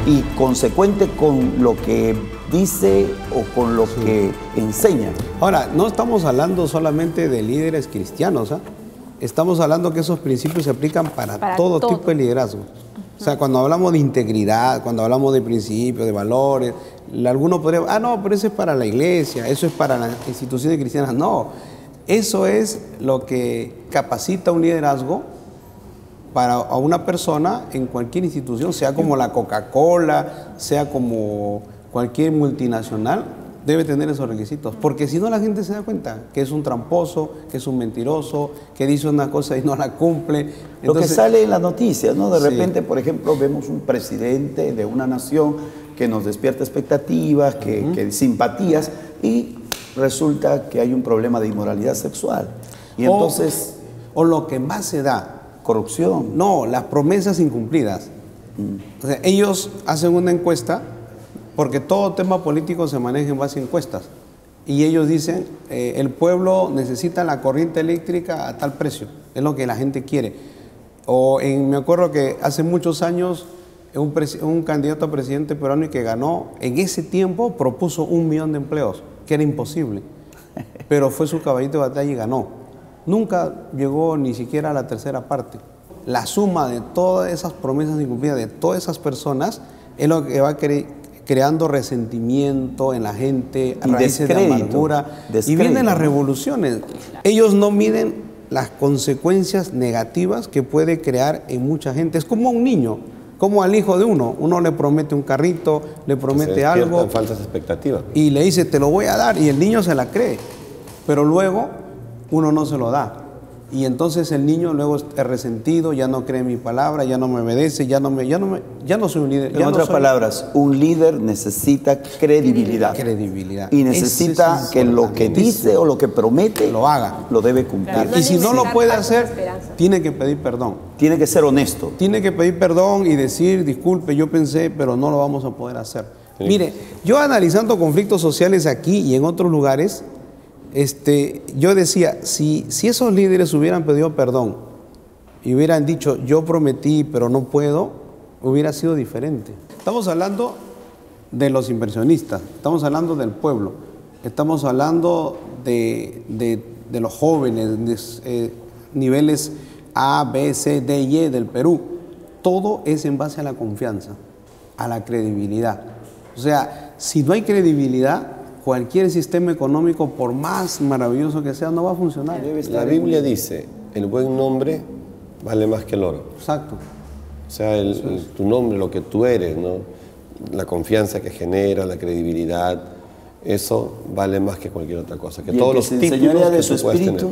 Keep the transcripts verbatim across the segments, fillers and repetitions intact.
y consecuente con lo que dice o con lo sí. que enseña. Ahora, no estamos hablando solamente de líderes cristianos, ¿eh? Estamos hablando que esos principios se aplican para, para todo, todo tipo de liderazgo. O sea, cuando hablamos de integridad, cuando hablamos de principios, de valores, alguno podría, ah, no, pero eso es para la iglesia, eso es para las instituciones cristianas. No, eso es lo que capacita un liderazgo para a una persona en cualquier institución, sea como la Coca-Cola, sea como cualquier multinacional, debe tener esos requisitos, porque si no la gente se da cuenta que es un tramposo, que es un mentiroso, que dice una cosa y no la cumple. Entonces, lo que sale en las noticias, ¿no? De sí. repente, por ejemplo, vemos un presidente de una nación que nos despierta expectativas, que, uh-huh. que simpatías, y resulta que hay un problema de inmoralidad sexual. Y o, entonces... O lo que más se da, corrupción. No, las promesas incumplidas. Mm. O sea, ellos hacen una encuesta, porque todo tema político se maneja en base a encuestas. Y ellos dicen, eh, el pueblo necesita la corriente eléctrica a tal precio. Es lo que la gente quiere. O en, me acuerdo que hace muchos años un, un candidato a presidente peruano y que ganó, en ese tiempo propuso un millón de empleos, que era imposible. Pero fue su caballito de batalla y ganó. Nunca llegó ni siquiera a la tercera parte. La suma de todas esas promesas incumplidas de todas esas personas es lo que va cre creando resentimiento en la gente, y raíces de amargura. Descrédito. Y vienen las revoluciones. Ellos no miden las consecuencias negativas que puede crear en mucha gente. Es como un niño, como al hijo de uno. Uno le promete un carrito, le promete algo. Falsas expectativas. Y le dice, te lo voy a dar, y el niño se la cree. Pero luego uno no se lo da. Y entonces el niño luego es resentido, ya no cree en mi palabra, ya no me obedece, ya no, me, ya no, me, ya no soy un líder. En ya otras no soy... palabras, un líder necesita credibilidad. Credibilidad. Y necesita es, es, que lo que dice o lo que promete lo haga. Lo debe cumplir. Claro, no y si no lo puede hacer, tiene que pedir perdón. Tiene que ser honesto. Tiene que pedir perdón y decir, disculpe, yo pensé, pero no lo vamos a poder hacer. Sí. Mire, yo analizando conflictos sociales aquí y en otros lugares, Este, yo decía, si, si esos líderes hubieran pedido perdón y hubieran dicho, yo prometí, pero no puedo, hubiera sido diferente. Estamos hablando de los inversionistas, estamos hablando del pueblo, estamos hablando de, de, de los jóvenes, de eh, niveles A, B, C, D y E del Perú. Todo es en base a la confianza, a la credibilidad. O sea, si no hay credibilidad, cualquier sistema económico, por más maravilloso que sea, no va a funcionar. La Biblia dice, el buen nombre vale más que el oro. Exacto. O sea, el, el, tu nombre, lo que tú eres, ¿no? La confianza que genera, la credibilidad, eso vale más que cualquier otra cosa. Que y todos el que los se títulos de que su espíritu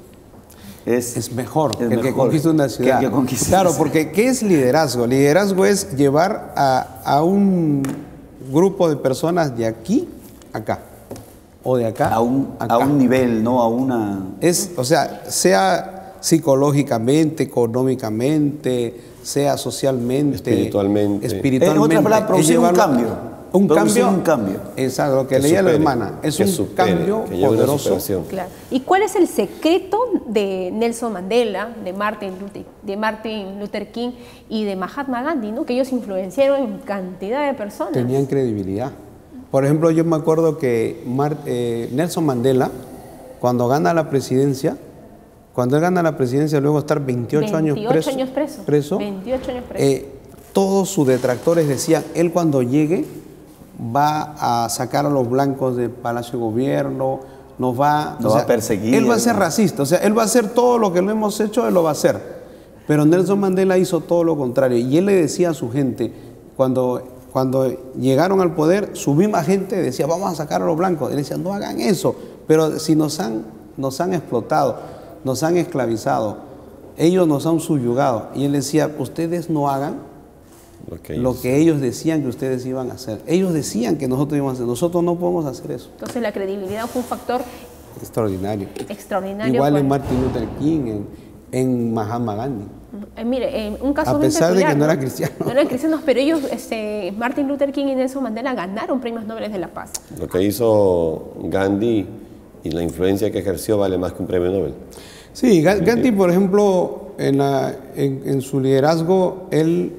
es, es mejor es que el mejor que conquista una ciudad. Que el que conquista claro, porque ¿qué es liderazgo? Liderazgo es llevar a, a un grupo de personas de aquí acá, o de acá a un, acá. a un nivel, no a una... Es, o sea, sea psicológicamente, económicamente, sea socialmente, espiritualmente. espiritualmente. En otras palabras, producir un cambio. Un cambio, un cambio. Exacto, lo que, que leía supere, la hermana, es un supere, cambio poderoso. Claro. ¿Y cuál es el secreto de Nelson Mandela, de Martin Luther, de Martin Luther King y de Mahatma Gandhi, ¿no? Que ellos influenciaron en cantidad de personas? Tenían credibilidad. Por ejemplo, yo me acuerdo que Mar, eh, Nelson Mandela, cuando gana la presidencia, cuando él gana la presidencia, luego de estar veintiocho, años preso, años preso, preso, veintiocho años preso. Eh, todos sus detractores decían, él cuando llegue va a sacar a los blancos del Palacio de Gobierno, nos va, nos va sea, a perseguir. Él va a ser racista, o sea, él va a hacer todo lo que lo hemos hecho, él lo va a hacer. Pero Nelson Mandela hizo todo lo contrario, y él le decía a su gente, cuando... Cuando llegaron al poder, su misma gente decía, vamos a sacar a los blancos. Él decía, no hagan eso. Pero si nos han, nos han explotado, nos han esclavizado, ellos nos han subyugado. Y él decía, ustedes no hagan lo que, ellos, lo que ellos decían que ustedes iban a hacer. Ellos decían que nosotros íbamos a hacer. Nosotros no podemos hacer eso. Entonces la credibilidad fue un factor extraordinario. Extraordinario. Igual en Martin Luther King, en, en Mahatma Gandhi. Eh, mire, en un caso a pesar peculiar, de que no eran cristianos. No eran cristianos, pero ellos, este, Martin Luther King y Nelson Mandela, ganaron premios Nobel de la Paz. Lo que hizo Gandhi y la influencia que ejerció vale más que un premio Nobel. Sí, Gandhi, por ejemplo, en, la, en, en su liderazgo, él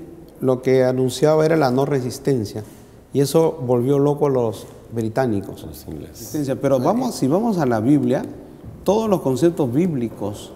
lo que anunciaba era la no resistencia. Y eso volvió loco a los británicos. Los ingleses. Resistencia. Pero vamos, si vamos a la Biblia, todos los conceptos bíblicos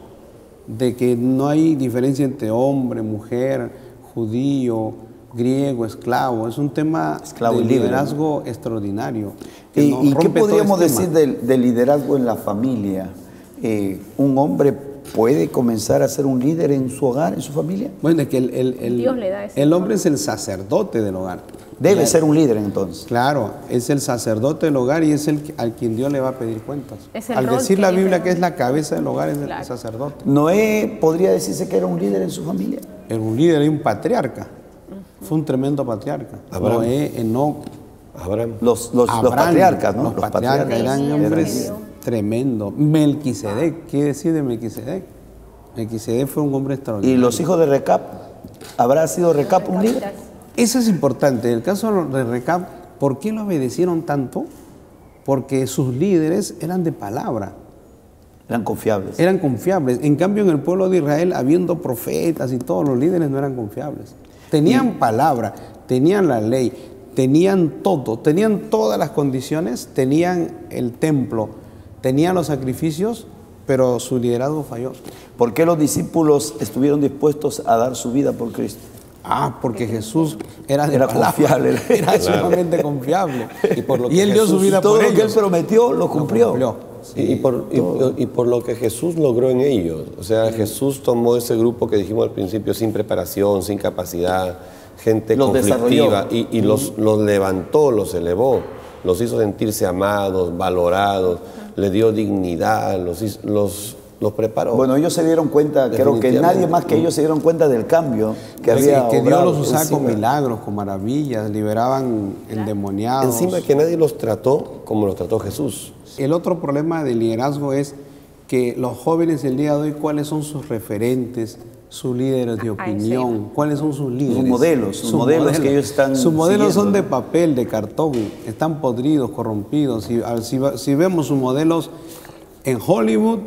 de que no hay diferencia entre hombre, mujer, judío, griego, esclavo, es un tema Esclavo de y libre, liderazgo extraordinario. que ¿Y, nos y qué rompe todo podríamos esquema. decir del, del liderazgo en la familia? Eh, ¿Un hombre puede comenzar a ser un líder en su hogar, en su familia? Bueno, es que el, el, el, Dios le da ese el hombre es el sacerdote del hogar. Debe Claro. ser un líder entonces. Claro, es el sacerdote del hogar y es el que- al quien Dios le va a pedir cuentas. Es el Al rol decir que la Dios Biblia le que da. es la cabeza del hogar es Claro. el sacerdote. Noé podría decirse que era un líder en su familia. Era un líder y un patriarca. Fue un tremendo patriarca. Abraham. Noé, Enoc, Abraham. Los, los, los Abraham, patriarcas, ¿no? Los, patriarcas eran Tenían hombres medio. tremendos. Melquisedec, ¿qué decir de Melquisedec? Melquisedec fue un hombre Y extraordinario. los hijos de Recap, ¿habrá sido Recap un líder? Eso es importante. El caso de Recab, ¿por qué lo obedecieron tanto? Porque sus líderes eran de palabra, Eran confiables. eran confiables. En cambio, en el pueblo de Israel, habiendo profetas y todos los líderes no eran confiables. Tenían palabra, tenían la ley, tenían todo, tenían todas las condiciones, tenían el templo, tenían los sacrificios, pero su liderazgo falló. ¿Por qué los discípulos estuvieron dispuestos a dar su vida por Cristo? Ah, porque Jesús era de Era palabra, confiable. era sumamente confiable. Y por lo Y que él dio su Jesús- vida Todo por lo que él ellos. prometió lo Lo cumplió. cumplió. Y, y por, y- y por lo que Jesús logró en ellos. O sea, Jesús tomó ese grupo que dijimos al principio sin preparación, sin capacidad, gente Los conflictiva, desarrolló. y, y los, los levantó, los elevó, los hizo sentirse amados, valorados, le dio dignidad, los, hizo- los, los preparó. Bueno, ellos se dieron cuenta, creo que Definitivamente. nadie más que ellos se dieron cuenta del cambio que Que, había que Dios obrado los usaba con encima. milagros, con maravillas, liberaban endemoniados. Encima que nadie los trató como los trató Jesús. El otro problema del liderazgo es que los jóvenes el día de hoy, ¿cuáles son sus referentes, sus líderes de Ah, eso opinión? ¿Cuáles son sus líderes? modelos, sus modelos que ellos están Sus modelos son siguiendo, de ¿no? papel, de cartón, están podridos, corrompidos. Si, a- si va- si vemos sus modelos en Hollywood,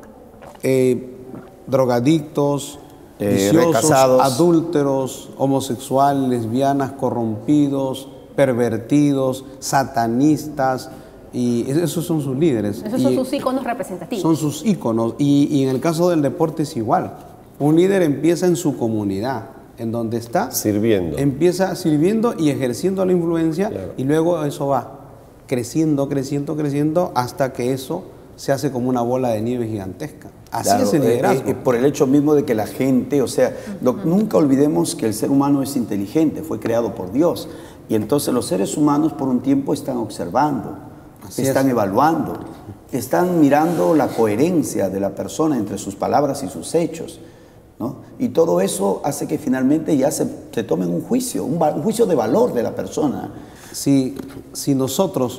eh, drogadictos, Eh, viciosos, recasados. adúlteros, homosexuales, lesbianas, corrompidos, pervertidos, satanistas, y esos son sus líderes. Esos son Y sus íconos representativos. son sus íconos. Y, y en el caso del deporte es igual. Un líder empieza en su comunidad, en donde está, Sirviendo. empieza sirviendo y ejerciendo la influencia, Claro. y luego eso va creciendo, creciendo, creciendo, hasta que eso se hace como una bola de nieve gigantesca. Así Claro, es el eh, liderazgo. eh, por el hecho mismo de que la gente, o sea, lo- nunca olvidemos que el ser humano es inteligente, fue creado por Dios. Y entonces los seres humanos por un tiempo están observando, Así están es. evaluando, están mirando la coherencia de la persona entre sus palabras y sus hechos, ¿no? Y todo eso hace que finalmente ya se, se tome un juicio, un, va- un juicio de valor de la persona. Si, si nosotros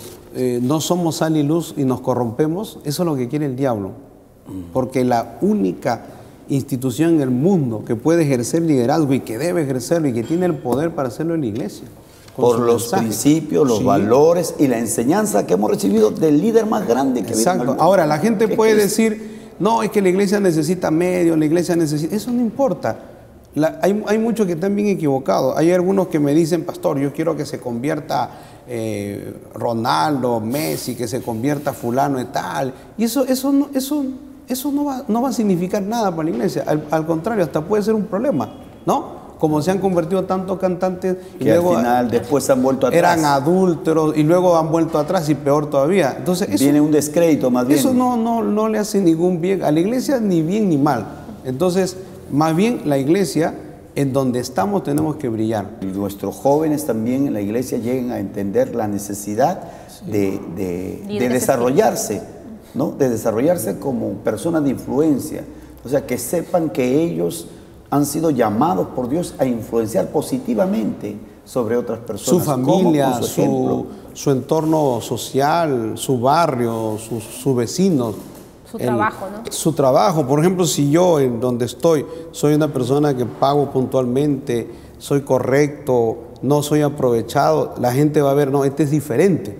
eh, no somos sal y luz y nos corrompemos, eso es lo que quiere el diablo. Porque la única institución en el mundo que puede ejercer liderazgo y que debe ejercerlo y que tiene el poder para hacerlo es la iglesia. con Por su los mensaje. principios, los Sí. valores y la enseñanza que hemos recibido del líder más grande que vino al Exacto. mundo, Ahora, la gente que es puede Cristo. decir, no, es que la iglesia necesita medios, la iglesia necesita... Eso no importa. La- hay, hay muchos que están bien equivocados. Hay algunos que me dicen, pastor, yo quiero que se convierta eh, Ronaldo, Messi, que se convierta fulano y tal. Y eso, eso, no, eso, eso no, va, no va a significar nada para la iglesia. Al, al contrario, hasta puede ser un problema, ¿no? Como se han convertido tantos cantantes y que al luego final después han vuelto atrás. eran adúlteros y luego han vuelto atrás y peor todavía. Entonces, eso, Viene un descrédito más bien. eso no, no, no le hace ningún bien a la iglesia, ni bien ni mal. Entonces, más bien la iglesia, en donde estamos, tenemos que brillar. Y nuestros jóvenes también en la iglesia lleguen a entender la necesidad de, de- de Líderes desarrollarse, ¿no? De desarrollarse como personas de influencia. O sea, que sepan que ellos han sido llamados por Dios a influenciar positivamente sobre otras Su personas. ¿Cómo? familia, Con su su, ejemplo. su entorno social, su barrio, sus sus vecinos. Su El- trabajo, ¿no? Su trabajo. Por ejemplo, si yo en donde estoy soy una persona que pago puntualmente, soy correcto, no soy aprovechado, la gente va a ver, no, este es diferente.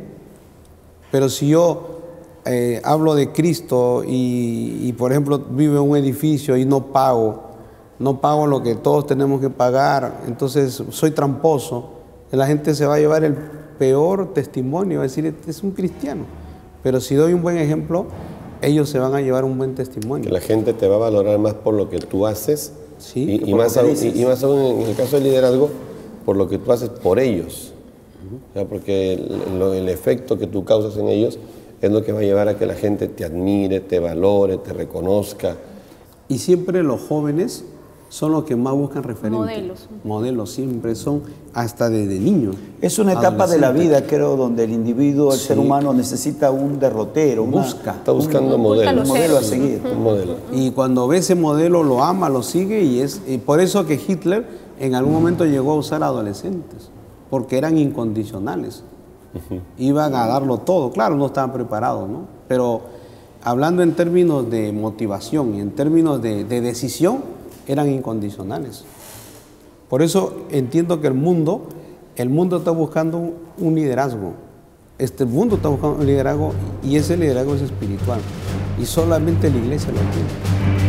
Pero si yo eh, hablo de Cristo y, y, por ejemplo, vivo en un edificio y no pago, no pago lo que todos tenemos que pagar, entonces soy tramposo, la gente se va a llevar el peor testimonio, va a decir, este es un cristiano. Pero si doy un buen ejemplo, ellos se van a llevar un buen testimonio. Que la gente te va a valorar más por lo que tú haces, sí, y, y, más aún, y, y más aún en el caso del liderazgo, por lo que tú haces por ellos. Uh-huh. ¿Ya? Porque el, lo, el efecto que tú causas en ellos es lo que va a llevar a que la gente te admire, te valore, te reconozca. Y siempre los jóvenes son los que más buscan referentes. Modelos. Modelos, siempre son, hasta desde niños. Es una etapa de la vida, creo, donde el individuo, el sí. ser humano, necesita un derrotero. Busca. Una, Está buscando un modelo. Un modelo a seguir. Un modelo. Y cuando ve ese modelo, lo ama, lo sigue, y es y por eso que Hitler en algún momento llegó a usar adolescentes, porque eran incondicionales. Uh-huh. Iban a darlo todo. Claro, no estaban preparados, ¿no? Pero hablando en términos de motivación y en términos de, de decisión, eran incondicionales. Por eso entiendo que el mundo, el mundo está buscando un liderazgo. Este mundo está buscando un liderazgo y ese liderazgo es espiritual. Y solamente la iglesia lo tiene.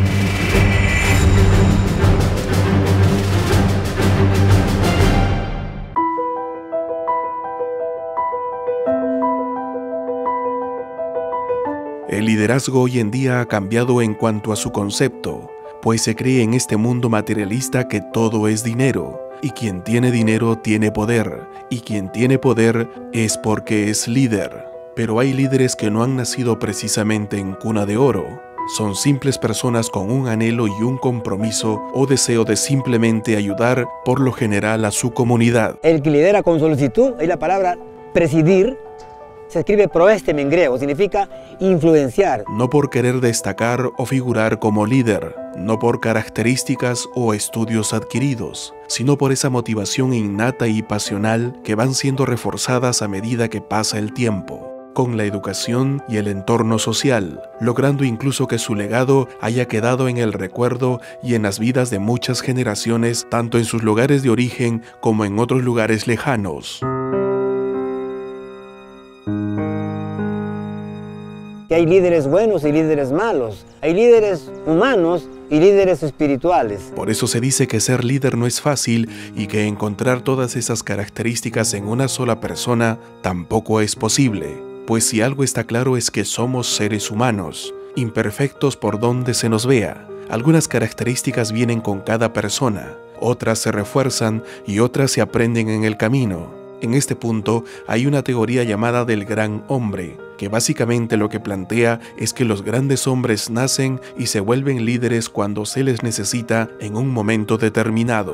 El liderazgo hoy en día ha cambiado en cuanto a su concepto, pues se cree en este mundo materialista que todo es dinero, y quien tiene dinero tiene poder, y quien tiene poder es porque es líder. Pero hay líderes que no han nacido precisamente en cuna de oro. Son simples personas con un anhelo y un compromiso o deseo de simplemente ayudar por lo general a su comunidad. El que lidera con solicitud, es la palabra presidir, se escribe proestem en griego, significa influenciar. No por querer destacar o figurar como líder, no por características o estudios adquiridos, sino por esa motivación innata y pasional que van siendo reforzadas a medida que pasa el tiempo, con la educación y el entorno social, logrando incluso que su legado haya quedado en el recuerdo y en las vidas de muchas generaciones, tanto en sus lugares de origen como en otros lugares lejanos. Que hay líderes buenos y líderes malos, hay líderes humanos y líderes espirituales. Por eso se dice que ser líder no es fácil y que encontrar todas esas características en una sola persona tampoco es posible, pues si algo está claro es que somos seres humanos, imperfectos por donde se nos vea. Algunas características vienen con cada persona, otras se refuerzan y otras se aprenden en el camino. En este punto hay una teoría llamada del gran hombre, que básicamente lo que plantea es que los grandes hombres nacen y se vuelven líderes cuando se les necesita en un momento determinado.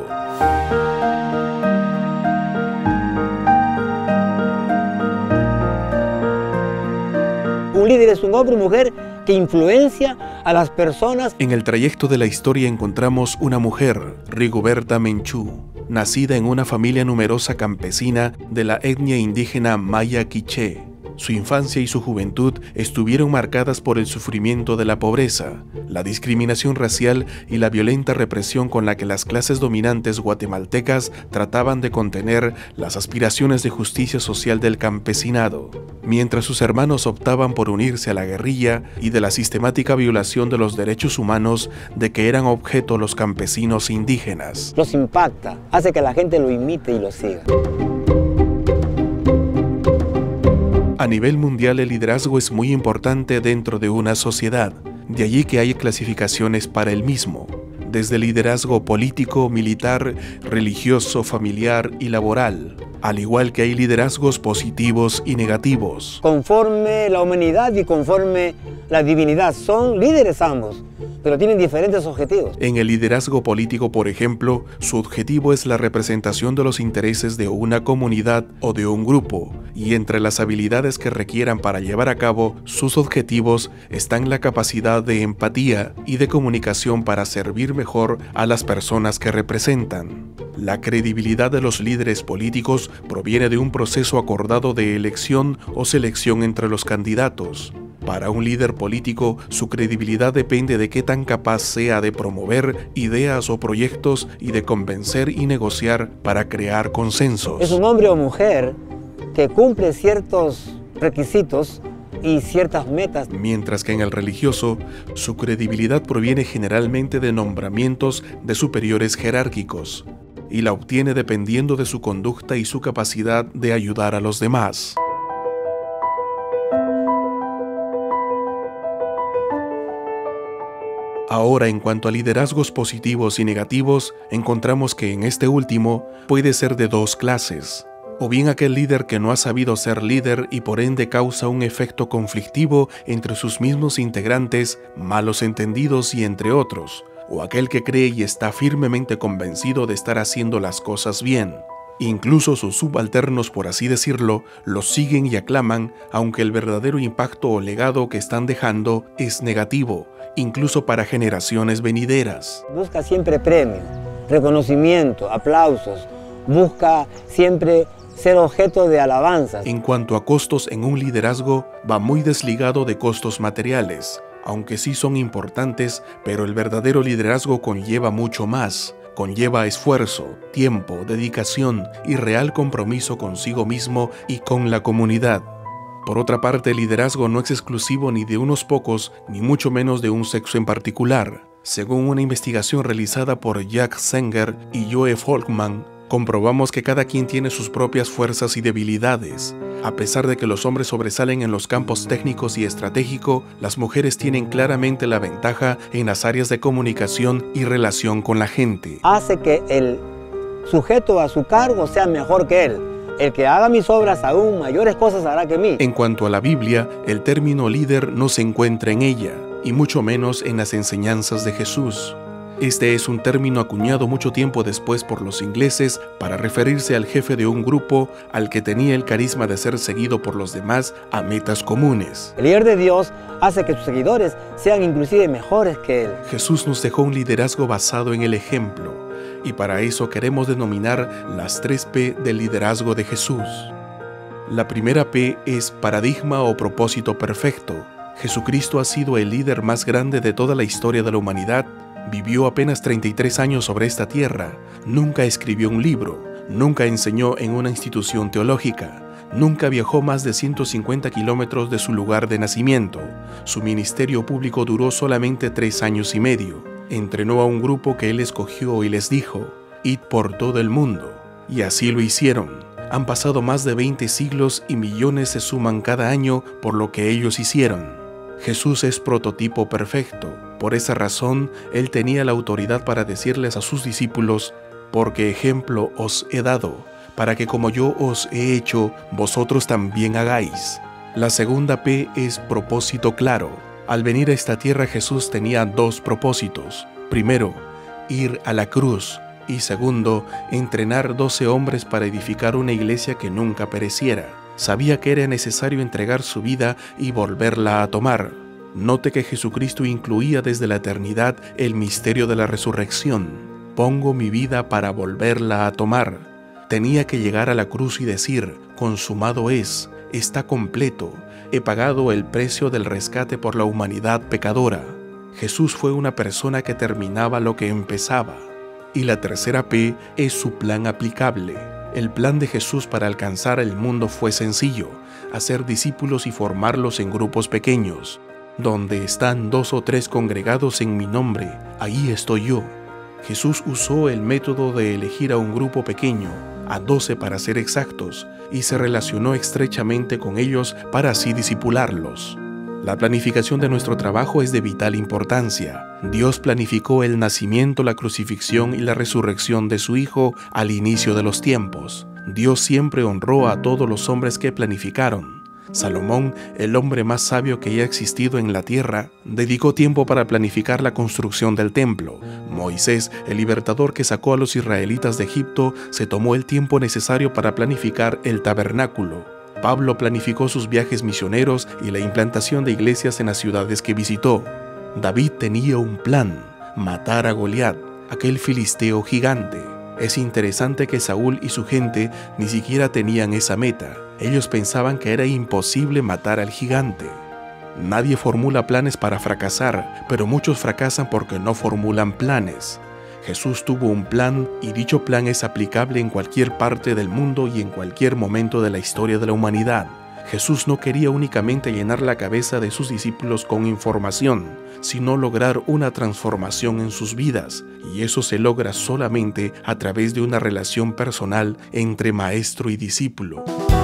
Un líder es un hombre o mujer que influencia a las personas. En el trayecto de la historia encontramos una mujer, Rigoberta Menchú, nacida en una familia numerosa campesina de la etnia indígena maya quiché. Su infancia y su juventud estuvieron marcadas por el sufrimiento de la pobreza, la discriminación racial y la violenta represión con la que las clases dominantes guatemaltecas trataban de contener las aspiraciones de justicia social del campesinado, mientras sus hermanos optaban por unirse a la guerrilla y de la sistemática violación de los derechos humanos de que eran objeto los campesinos indígenas. Los impacta, hace que la gente lo imite y lo siga. A nivel mundial el liderazgo es muy importante dentro de una sociedad, de allí que hay clasificaciones para el mismo, desde liderazgo político, militar, religioso, familiar y laboral, al igual que hay liderazgos positivos y negativos. Conforme la humanidad y conforme la divinidad, son líderes ambos, pero tienen diferentes objetivos. En el liderazgo político, por ejemplo, su objetivo es la representación de los intereses de una comunidad o de un grupo, y entre las habilidades que requieran para llevar a cabo sus objetivos están la capacidad de empatía y de comunicación para servir mejor a las personas que representan. La credibilidad de los líderes políticos proviene de un proceso acordado de elección o selección entre los candidatos. Para un líder político, su credibilidad depende de qué tan capaz sea de promover ideas o proyectos y de convencer y negociar para crear consensos. Es un hombre o mujer que cumple ciertos requisitos y ciertas metas. Mientras que en el religioso, su credibilidad proviene generalmente de nombramientos de superiores jerárquicos, y la obtiene dependiendo de su conducta y su capacidad de ayudar a los demás. Ahora, en cuanto a liderazgos positivos y negativos, encontramos que en este último puede ser de dos clases. O bien aquel líder que no ha sabido ser líder y por ende causa un efecto conflictivo entre sus mismos integrantes, malos entendidos y entre otros. O aquel que cree y está firmemente convencido de estar haciendo las cosas bien. Incluso sus subalternos, por así decirlo, los siguen y aclaman, aunque el verdadero impacto o legado que están dejando es negativo, incluso para generaciones venideras. Busca siempre premios, reconocimiento, aplausos, busca siempre ser objeto de alabanzas. En cuanto a costos en un liderazgo, va muy desligado de costos materiales, aunque sí son importantes, pero el verdadero liderazgo conlleva mucho más. Conlleva esfuerzo, tiempo, dedicación y real compromiso consigo mismo y con la comunidad. Por otra parte, el liderazgo no es exclusivo ni de unos pocos, ni mucho menos de un sexo en particular. Según una investigación realizada por Jack Zenger y Joe Folkman, comprobamos que cada quien tiene sus propias fuerzas y debilidades. A pesar de que los hombres sobresalen en los campos técnicos y estratégico, las mujeres tienen claramente la ventaja en las áreas de comunicación y relación con la gente. Hace que el sujeto a su cargo sea mejor que él. El que haga mis obras aún mayores cosas hará que mí. En cuanto a la Biblia, el término líder no se encuentra en ella, y mucho menos en las enseñanzas de Jesús. Este es un término acuñado mucho tiempo después por los ingleses para referirse al jefe de un grupo al que tenía el carisma de ser seguido por los demás a metas comunes. El líder de Dios hace que sus seguidores sean inclusive mejores que él. Jesús nos dejó un liderazgo basado en el ejemplo, y para eso queremos denominar las tres P del liderazgo de Jesús. La primera P es paradigma o propósito perfecto. Jesucristo ha sido el líder más grande de toda la historia de la humanidad. Vivió apenas treinta y tres años sobre esta tierra, nunca escribió un libro, nunca enseñó en una institución teológica, nunca viajó más de ciento cincuenta kilómetros de su lugar de nacimiento. Su ministerio público duró solamente tres años y medio. Entrenó a un grupo que él escogió y les dijo, «Id por todo el mundo». Y así lo hicieron. Han pasado más de veinte siglos y millones se suman cada año por lo que ellos hicieron. Jesús es prototipo perfecto. Por esa razón, él tenía la autoridad para decirles a sus discípulos, «Porque ejemplo os he dado, para que como yo os he hecho, vosotros también hagáis». La segunda P es propósito claro. Al venir a esta tierra, Jesús tenía dos propósitos. Primero, ir a la cruz. Y segundo, entrenar doce hombres para edificar una iglesia que nunca pereciera. Sabía que era necesario entregar su vida y volverla a tomar. Note que Jesucristo incluía desde la eternidad el misterio de la resurrección. Pongo mi vida para volverla a tomar. Tenía que llegar a la cruz y decir, consumado es, está completo, he pagado el precio del rescate por la humanidad pecadora. Jesús fue una persona que terminaba lo que empezaba. Y la tercera P es su plan aplicable. El plan de Jesús para alcanzar el mundo fue sencillo, hacer discípulos y formarlos en grupos pequeños. Donde están dos o tres congregados en mi nombre, ahí estoy yo. Jesús usó el método de elegir a un grupo pequeño, a doce para ser exactos, y se relacionó estrechamente con ellos para así discipularlos. La planificación de nuestro trabajo es de vital importancia. Dios planificó el nacimiento, la crucifixión y la resurrección de su Hijo al inicio de los tiempos. Dios siempre honró a todos los hombres que planificaron. Salomón, el hombre más sabio que haya existido en la tierra, dedicó tiempo para planificar la construcción del templo. Moisés, el libertador que sacó a los israelitas de Egipto, se tomó el tiempo necesario para planificar el tabernáculo. Pablo planificó sus viajes misioneros y la implantación de iglesias en las ciudades que visitó. David tenía un plan, matar a Goliat, aquel filisteo gigante. Es interesante que Saúl y su gente ni siquiera tenían esa meta. Ellos pensaban que era imposible matar al gigante. Nadie formula planes para fracasar, pero muchos fracasan porque no formulan planes. Jesús tuvo un plan y dicho plan es aplicable en cualquier parte del mundo y en cualquier momento de la historia de la humanidad. Jesús no quería únicamente llenar la cabeza de sus discípulos con información, sino lograr una transformación en sus vidas, y eso se logra solamente a través de una relación personal entre maestro y discípulo.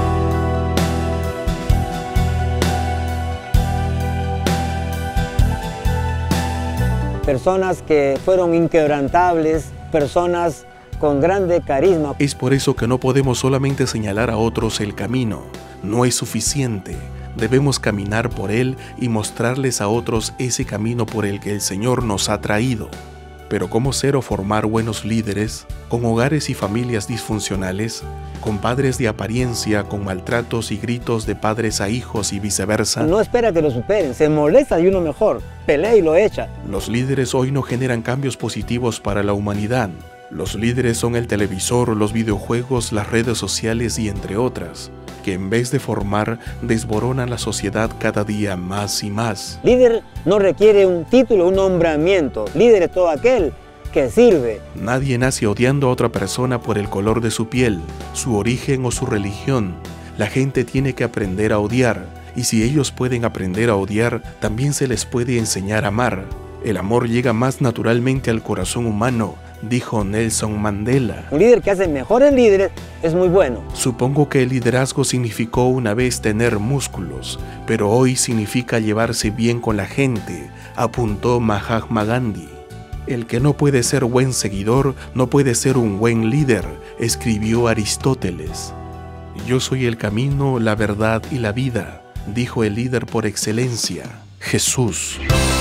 Personas que fueron inquebrantables, personas con grande carisma. Es por eso que no podemos solamente señalar a otros el camino. No es suficiente. Debemos caminar por él y mostrarles a otros ese camino por el que el Señor nos ha traído. Pero ¿cómo ser o formar buenos líderes con hogares y familias disfuncionales, con padres de apariencia, con maltratos y gritos de padres a hijos y viceversa? No espera que lo superen, se molesta y uno mejor, pelea y lo echa. Los líderes hoy no generan cambios positivos para la humanidad. Los líderes son el televisor, los videojuegos, las redes sociales y entre otras, que en vez de formar, desboronan la sociedad cada día más y más. Líder no requiere un título, un nombramiento. Líder es todo aquel que sirve. Nadie nace odiando a otra persona por el color de su piel, su origen o su religión. La gente tiene que aprender a odiar, y si ellos pueden aprender a odiar, también se les puede enseñar a amar. El amor llega más naturalmente al corazón humano, dijo Nelson Mandela. Un líder que hace mejores líderes es muy bueno. Supongo que el liderazgo significó una vez tener músculos, pero hoy significa llevarse bien con la gente, apuntó Mahatma Gandhi. El que no puede ser buen seguidor no puede ser un buen líder, escribió Aristóteles. Yo soy el camino, la verdad y la vida, dijo el líder por excelencia, Jesús.